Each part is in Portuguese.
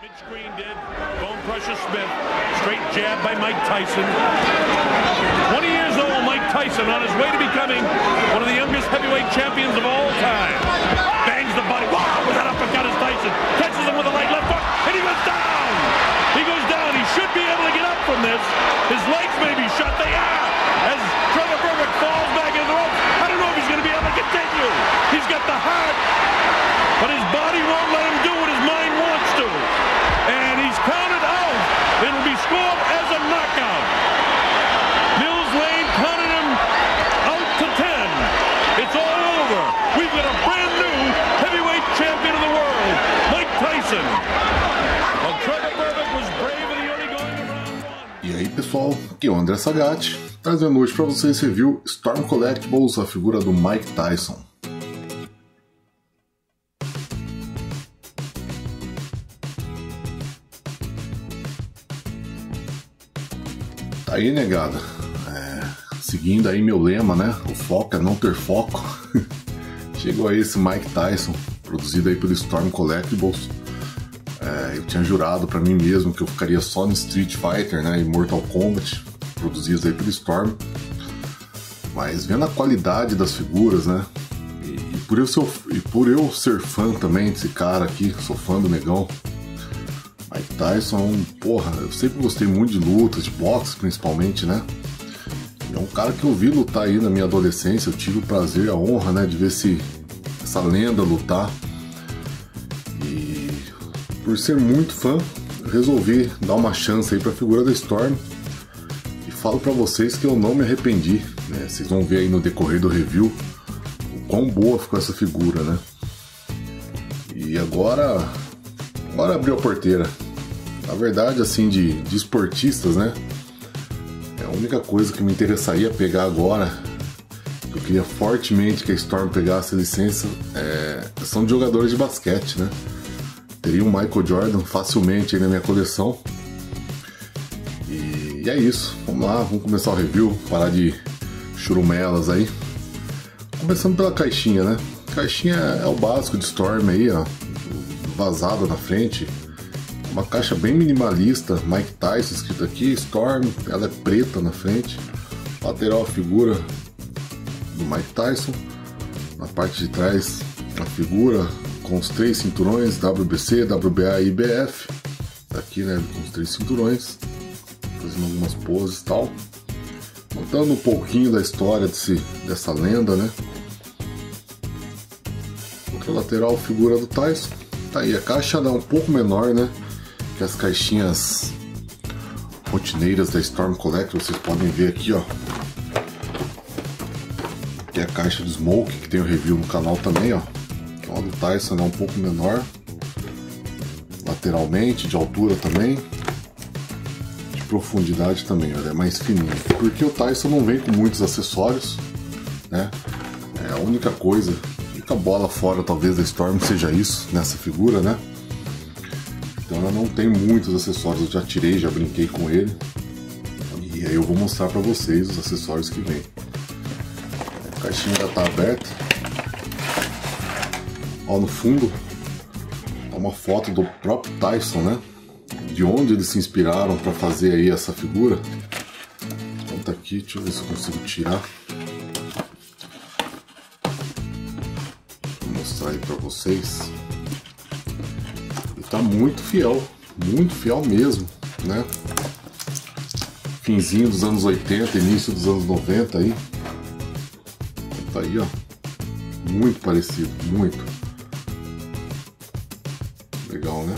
Mid-screen did. Bone crusher Smith. Straight jab by Mike Tyson. 20 years old Mike Tyson on his way to becoming one of the youngest heavyweight champions of all time. Bangs the body. Wow, with that uppercut is Tyson. Catches him with a right left hook, and he goes down. He goes down. He should be able to get up from this. His legs may be shut. They are. As Trevor Berbick falls back into the ropes. I don't know if he's going to be able to continue. He's got the heart, but his body won't let him do what his mind wants to. And he's counted out. It'll be scored as a knockout. Mills Lane counted him out to 10. It's all over. We've got a brand new heavyweight champion of the world, Mike Tyson. Well, Trevor Berbick was brave and he only going to round one. E aí pessoal, aqui é o André Sagatti, trazendo hoje para vocês esse review Storm Collectibles, a figura do Mike Tyson. Tá aí, negada, seguindo aí meu lema, né, o foco é não ter foco. Chegou aí esse Mike Tyson, produzido aí pelo Storm Collectibles. Eu tinha jurado pra mim mesmo que eu ficaria só no Street Fighter, né, e Mortal Kombat, produzidos aí pelo Storm. Mas vendo a qualidade das figuras, né, e por eu ser fã também desse cara aqui, sou fã do negão, Mike Tyson, porra, eu sempre gostei muito de lutas, de boxe principalmente, né. É um cara que eu vi lutar aí na minha adolescência, eu tive o prazer e a honra, né, de ver essa lenda lutar. E por ser muito fã, resolvi dar uma chance aí pra figura da Storm. E falo pra vocês que eu não me arrependi, né? Vocês vão ver aí no decorrer do review o quão boa ficou essa figura, né? E agora abriu a porteira. Na verdade, assim, de esportistas, né? A única coisa que me interessaria pegar agora, eu queria fortemente que a Storm pegasse a licença, são de jogadores de basquete, né? Teria um Michael Jordan facilmente aí na minha coleção. E é isso, vamos lá, vamos começar o review, parar de churumelas aí. Começando pela caixinha, né? A caixinha é o básico de Storm aí, ó, vazado na frente. Uma caixa bem minimalista, Mike Tyson escrito aqui, Storm, ela é preta na frente. Lateral a figura do Mike Tyson. Na parte de trás a figura com os 3 cinturões, WBC, WBA e IBF. Tá aqui, né, com os 3 cinturões, fazendo algumas poses e tal. Contando um pouquinho da história dessa lenda, né. Outra lateral, figura do Tyson. Tá aí, a caixa é um pouco menor, né, que as caixinhas rotineiras da Storm Collector. Vocês podem ver aqui, ó, que é a caixa do Smoke, que tem o review no canal também, ó. Então a do Tyson é um pouco menor, lateralmente, de altura também, de profundidade também, ó, é mais fininho. Porque o Tyson não vem com muitos acessórios, né? É a única coisa, a única bola fora talvez da Storm seja isso, nessa figura, né? Então ela não tem muitos acessórios, eu já tirei, já brinquei com ele. E aí eu vou mostrar pra vocês os acessórios que vem. A caixinha já tá aberta. Ó, no fundo, é uma foto do próprio Tyson, né? De onde eles se inspiraram pra fazer aí essa figura. Então tá aqui, deixa eu ver se eu consigo tirar. Vou mostrar aí pra vocês. Tá muito fiel mesmo, né? Finzinho dos anos 80, início dos anos 90 aí. Tá aí, ó. Muito parecido, muito. Legal, né?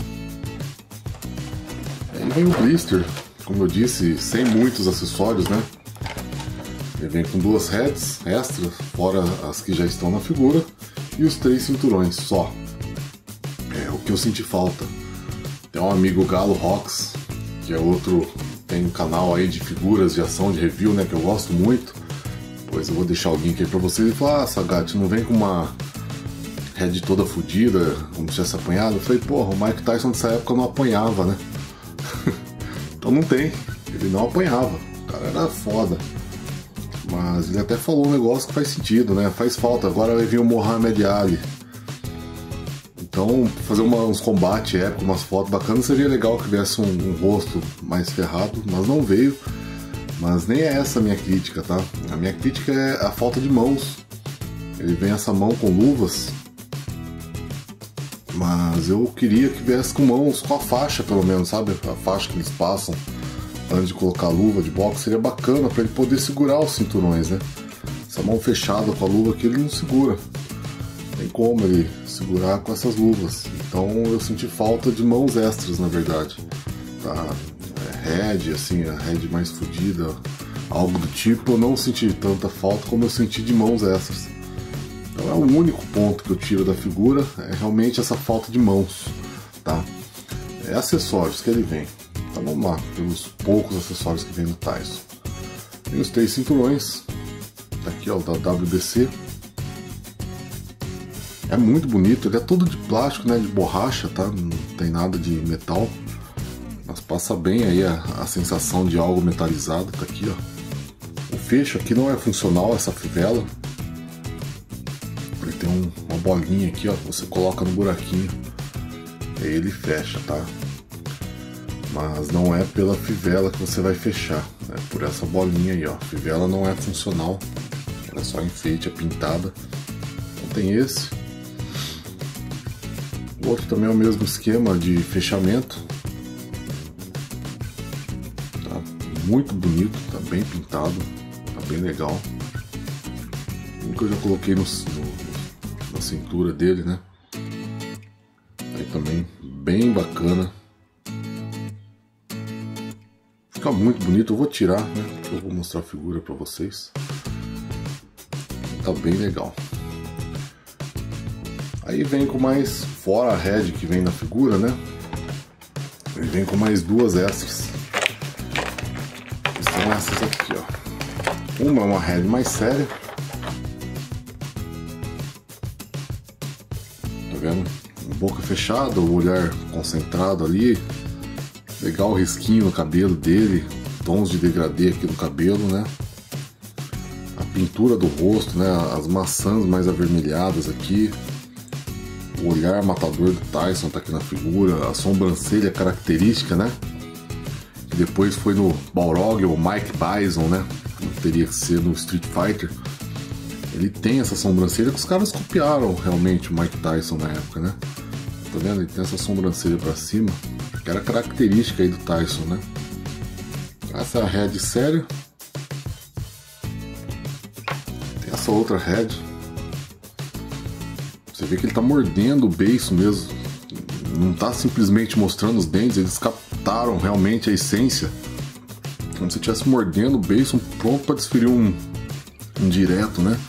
Aí vem o blister, como eu disse, sem muitos acessórios, né? Ele vem com 2 heads extras, fora as que já estão na figura, e os 3 cinturões só. O que eu senti falta. Tem um amigo Galo Rocks, que é outro, tem um canal aí de figuras de ação, de review, né, que eu gosto muito. Pois eu vou deixar o link aí pra vocês. Ele fala, ah, Sagatti, não vem com uma head toda fodida, como se tivesse apanhado. Eu falei, porra, o Mike Tyson dessa época não apanhava, né? Então não tem, ele não apanhava, o cara era foda. Mas ele até falou um negócio que faz sentido, né, faz falta. Agora vai vir o Muhammad Ali. Então, fazer uns combates épicos, umas fotos bacanas, seria legal que tivesse um rosto mais ferrado, mas não veio. Mas nem é essa a minha crítica, tá? A minha crítica é a falta de mãos. Ele vem essa mão com luvas, mas eu queria que viesse com mãos, com a faixa pelo menos, sabe? A faixa que eles passam antes de colocar a luva de boxe seria bacana para ele poder segurar os cinturões, né? Essa mão fechada com a luva aqui ele não segura. Tem como ele segurar com essas luvas. Então eu senti falta de mãos extras, na verdade. Tá? Head, assim, a head mais fodida, algo do tipo, eu não senti tanta falta como eu senti de mãos extras. Então é o único ponto que eu tiro da figura, é realmente essa falta de mãos, tá? É acessórios que ele vem. Então vamos lá, pelos poucos acessórios que vem no Tyson. Tem os 3 cinturões, tá aqui ó, da WBC. É muito bonito, ele é todo de plástico, né, de borracha, tá? Não tem nada de metal. Mas passa bem aí a sensação de algo metalizado, tá aqui ó. O fecho aqui não é funcional, essa fivela. Ele tem uma bolinha aqui ó, você coloca no buraquinho. E aí ele fecha, tá? Mas não é pela fivela que você vai fechar, é por essa bolinha aí ó. A fivela não é funcional, ela é só enfeite, é pintada. Então tem esse. O outro também é o mesmo esquema de fechamento. Tá muito bonito, tá bem pintado, tá bem legal. O que eu já coloquei na cintura dele, né? Aí também bem bacana. Fica muito bonito, eu vou tirar, né? Eu vou mostrar a figura pra vocês. Tá bem legal. Aí vem com mais, fora a head que vem na figura, né? Ele vem com mais 2 extras. Que são essas aqui, ó. Uma é uma head mais séria. Tá vendo? Boca fechada, o olhar concentrado ali. Legal o risquinho no cabelo dele. Tons de degradê aqui no cabelo, né? A pintura do rosto, né? As maçãs mais avermelhadas aqui. O olhar matador do Tyson tá aqui na figura, a sobrancelha característica, né? Que depois foi no Balrog ou Mike Bison, né? Como teria que ser no Street Fighter. Ele tem essa sobrancelha que os caras copiaram realmente o Mike Tyson na época, né? Tá vendo? Ele tem essa sobrancelha pra cima, que era característica aí do Tyson, né? Essa é a head séria. Tem essa outra head. Você vê que ele tá mordendo o beiço mesmo. Não tá simplesmente mostrando os dentes, eles captaram realmente a essência. Como se estivesse mordendo o beiço, pronto para desferir um direto, né?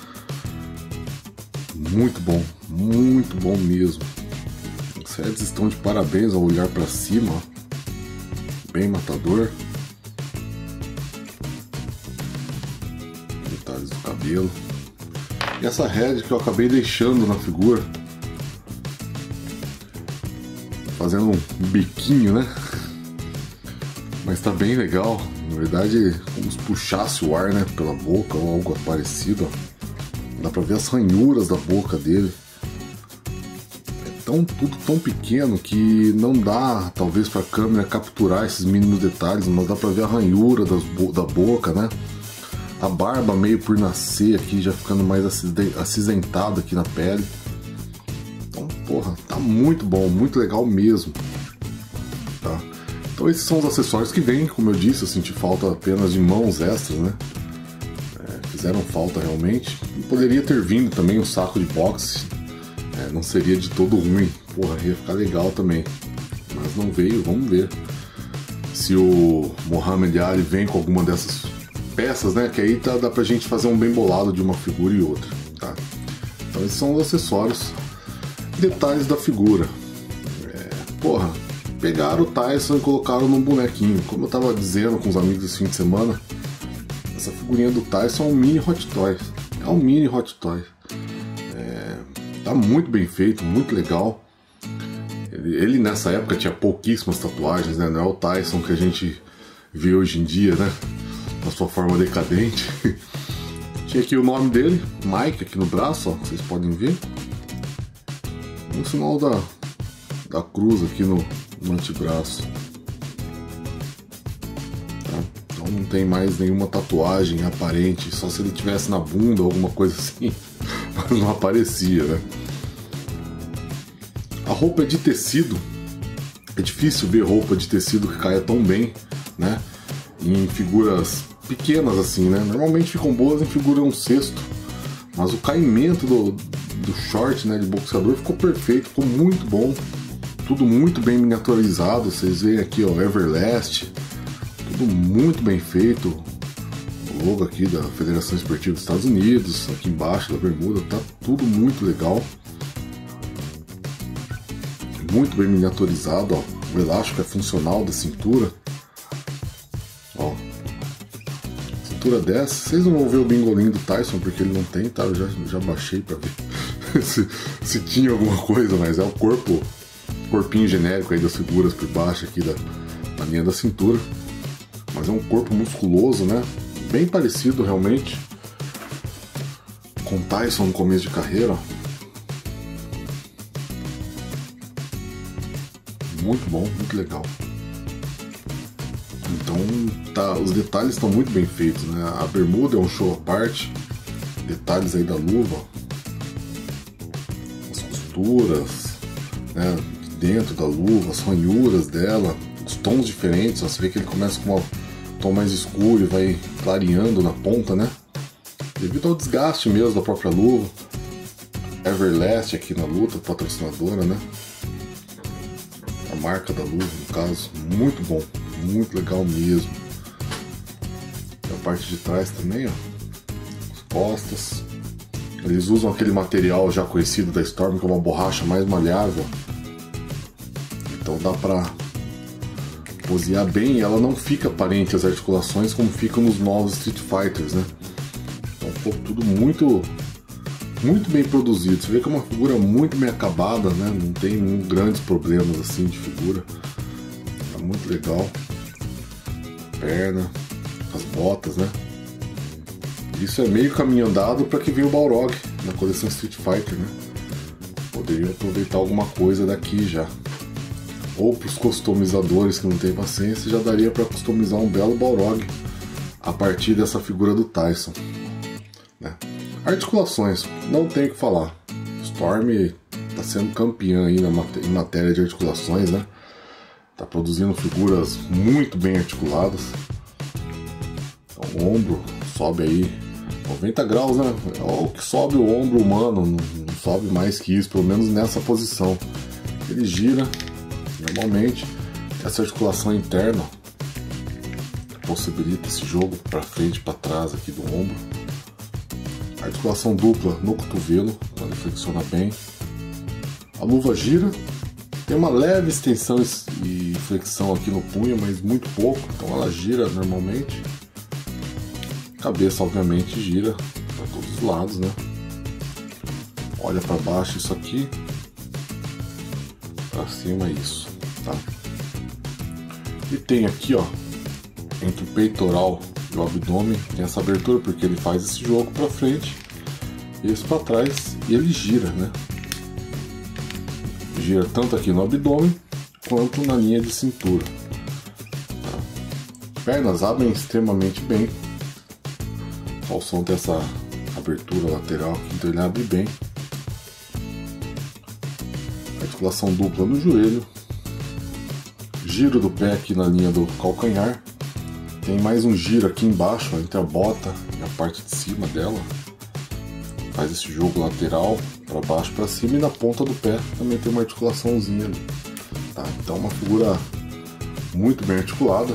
Muito bom mesmo. Os heads estão de parabéns ao olhar para cima, ó. Bem matador. Detalhes do cabelo. E essa head que eu acabei deixando na figura, fazendo um biquinho, né? Mas tá bem legal. Na verdade, como se puxasse o ar, né, pela boca ou algo parecido, ó. Dá pra ver as ranhuras da boca dele. É tudo tão pequeno que não dá, talvez, pra câmera capturar esses mínimos detalhes, mas dá pra ver a ranhura da boca, né? A barba meio por nascer aqui, já ficando mais acinzentada aqui na pele. Então, porra, tá muito bom, muito legal mesmo. Tá? Então esses são os acessórios que vêm, como eu disse, eu senti falta apenas de mãos extras, né? Fizeram falta realmente. E poderia ter vindo também um saco de boxe, não seria de todo ruim. Porra, ia ficar legal também. Mas não veio, vamos ver se o Muhammad Ali vem com alguma dessas peças, né? Que aí dá pra gente fazer um bem bolado de uma figura e outra, tá? Então esses são os acessórios. Detalhes da figura. Porra, pegaram o Tyson e colocaram num bonequinho. Como eu tava dizendo com os amigos esse fim de semana, essa figurinha do Tyson é um mini Hot Toy. É um mini Hot Toy. Tá muito bem feito, muito legal. Ele nessa época tinha pouquíssimas tatuagens, né? Não é o Tyson que a gente vê hoje em dia, né? Na sua forma decadente. Tinha aqui o nome dele, Mike, aqui no braço, ó, vocês podem ver. Um sinal da cruz aqui no antebraço. Tá? Então não tem mais nenhuma tatuagem aparente, só se ele tivesse na bunda ou alguma coisa assim, mas não aparecia, né? A roupa é de tecido, é difícil ver roupa de tecido que caia tão bem, né? Em figuras pequenas assim, né? Normalmente ficam boas em figura 1/6, mas o caimento do short, né, de boxeador ficou perfeito, ficou muito bom, tudo muito bem miniaturizado. Vocês veem aqui, ó, Everlast, tudo muito bem feito, o logo aqui da Federação Esportiva dos Estados Unidos, aqui embaixo da bermuda, tá tudo muito legal, muito bem miniaturizado, ó. O elástico é funcional da cintura, ó. Cintura dessa, vocês não vão ver o bingolim do Tyson porque ele não tem, tá? Eu já baixei pra ver se tinha alguma coisa, mas é o corpinho genérico aí das figuras por baixo aqui da linha da cintura, mas é um corpo musculoso, né? Bem parecido realmente com o Tyson no começo de carreira, ó. Muito bom, muito legal. Então tá, os detalhes estão muito bem feitos, né? A bermuda é um show à parte, detalhes aí da luva, as costuras, né, dentro da luva, as ranhuras dela, os tons diferentes. Você vê que ele começa com um tom mais escuro e vai clareando na ponta, né? Devido ao desgaste mesmo da própria luva. Everlast aqui na luta, patrocinadora, né? A marca da luva, no caso, muito bom, muito legal mesmo. E a parte de trás também, ó, as costas. Eles usam aquele material já conhecido da Storm, que é uma borracha mais maleável. Então dá pra posear bem e ela não fica aparente as articulações como ficam nos novos Street Fighters, né? Então ficou tudo muito bem produzido. Você vê que é uma figura muito bem acabada, né? Não tem grandes problemas assim de figura. Tá muito legal. Perna, as botas, né? Isso é meio caminho andado para que venha o Balrog na coleção Street Fighter, né? Poderiam aproveitar alguma coisa daqui já. Ou para os customizadores que não tem paciência, já daria para customizar um belo Balrog a partir dessa figura do Tyson, né? Articulações, não tem o que falar. Storm está sendo campeã aí em matéria de articulações, né? Tá produzindo figuras muito bem articuladas. Então, o ombro sobe aí 90 graus, né? É o que sobe o ombro humano, não sobe mais que isso, pelo menos nessa posição. Ele gira normalmente. Essa articulação interna possibilita esse jogo para frente e para trás aqui do ombro. Articulação dupla no cotovelo, ela flexiona bem. A luva gira, tem uma leve extensão e flexão aqui no punho, mas muito pouco, então ela gira normalmente. A cabeça obviamente gira para todos os lados, né? Olha para baixo isso aqui, para cima isso, tá? E tem aqui, ó, entre o peitoral e o abdômen, tem essa abertura porque ele faz esse jogo para frente e esse para trás e ele gira, né? Gira tanto aqui no abdômen quanto na linha de cintura, tá? Pernas abrem extremamente bem. O calção tem essa abertura lateral aqui, então ele abre bem. Articulação dupla no joelho. Giro do pé aqui na linha do calcanhar. Tem mais um giro aqui embaixo, ó, entre a bota e a parte de cima dela. Faz esse jogo lateral, para baixo, para cima, e na ponta do pé também tem uma articulaçãozinha ali, tá? Então uma figura muito bem articulada.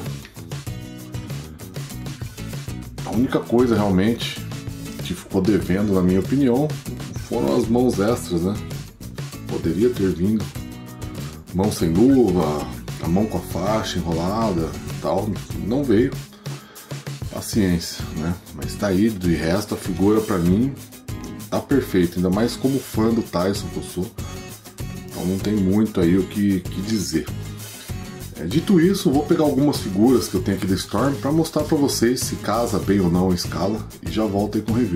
A única coisa realmente que ficou devendo, na minha opinião, foram as mãos extras, né? Poderia ter vindo mão sem luva, a mão com a faixa enrolada e tal, não veio. Paciência, né? Mas tá aí, de resto a figura pra mim tá perfeita, ainda mais como fã do Tyson que eu sou. Então não tem muito aí o que dizer. Dito isso, vou pegar algumas figuras que eu tenho aqui da Storm para mostrar para vocês se casa bem ou não a escala e já volto aí com o review.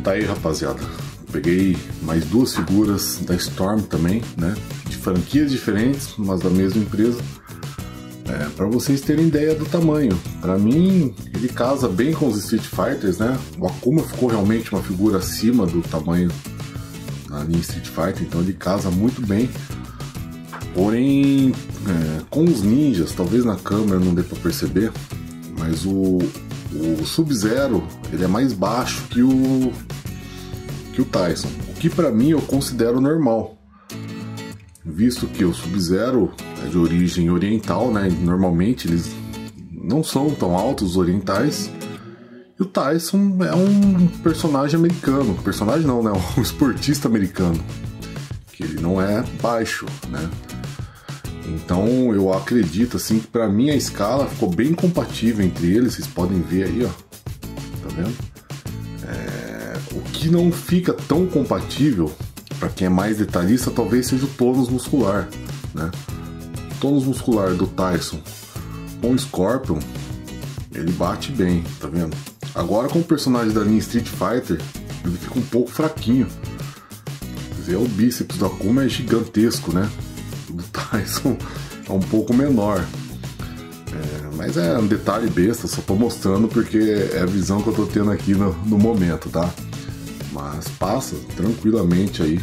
tá aí, rapaziada. Peguei mais duas figuras da Storm também, né? De franquias diferentes, mas da mesma empresa. Para vocês terem ideia do tamanho. Para mim, ele casa bem com os Street Fighters, né? O Akuma ficou realmente uma figura acima do tamanho na linha Street Fighter, então ele casa muito bem. Porém, com os ninjas, talvez na câmera não dê para perceber, mas o Sub-Zero ele é mais baixo que o Tyson, o que para mim eu considero normal, visto que o Sub-Zero é de origem oriental, né? Normalmente eles não são tão altos, os orientais, e o Tyson é um personagem americano, personagem não, né? Um esportista americano, que ele não é baixo, né? Então eu acredito assim que para mim a escala ficou bem compatível entre eles, vocês podem ver aí, ó, tá vendo? O que não fica tão compatível, para quem é mais detalhista, talvez seja o tônus muscular, né? O tônus muscular do Tyson com o Scorpion, ele bate bem, tá vendo? Agora com o personagem da linha Street Fighter, ele fica um pouco fraquinho. Quer dizer, o bíceps do Akuma é gigantesco, né? O do Tyson é um pouco menor. Mas é um detalhe besta, só tô mostrando porque é a visão que eu tô tendo aqui no momento, tá? Mas passa tranquilamente aí.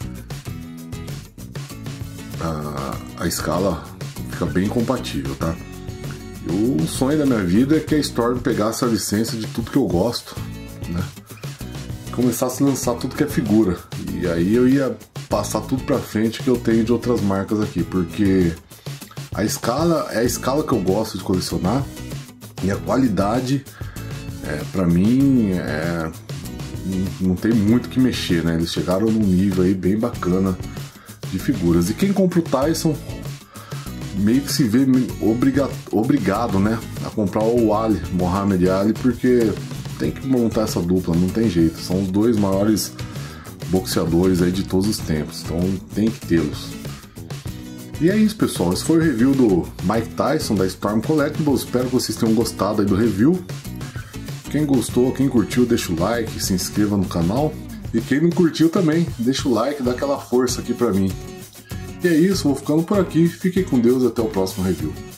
A escala fica bem compatível, tá? E o sonho da minha vida é que a Storm pegasse a licença de tudo que eu gosto, né? Começasse a lançar tudo que é figura. E aí eu ia passar tudo pra frente que eu tenho de outras marcas aqui, porque a escala é a escala que eu gosto de colecionar e a qualidade, pra mim, não tem muito o que mexer, né? Eles chegaram num nível aí bem bacana de figuras. E quem compra o Tyson meio que se vê obrigado, né, a comprar o Ali, Muhammad Ali, porque tem que montar essa dupla, não tem jeito. São os dois maiores boxeadores aí de todos os tempos, então tem que tê-los. E é isso, pessoal, esse foi o review do Mike Tyson da Storm Collectibles. Espero que vocês tenham gostado aí do review. Quem gostou, quem curtiu, deixa o like, se inscreva no canal. E quem não curtiu também, deixa o like, dá aquela força aqui pra mim. E é isso, vou ficando por aqui. Fiquem com Deus e até o próximo review.